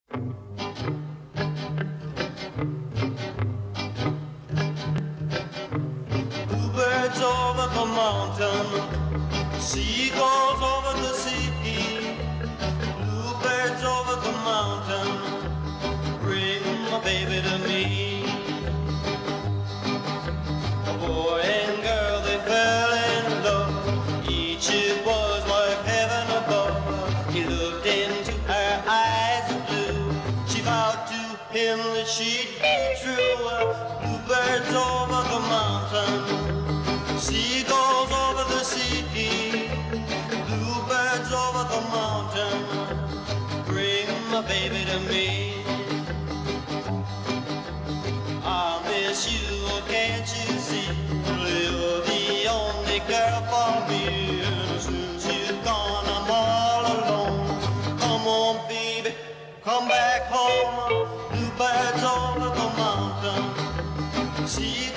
Bluebirds over the mountain, seagulls over the sea. Bluebirds over the mountain, bring my baby to me. A boy and girl, they fell in love. Each it was like heaven above. He looked into her eyes of blue. She vowed to him that she'd be true. Bluebirds over the mountain, seagulls over the sea. Bluebirds over the mountain, bring my baby to me. I miss you, can't you see? You're the only girl for me. And since you're gone, I'm all alone. Come on, baby, come back home. Bluebirds over the mountain, seagulls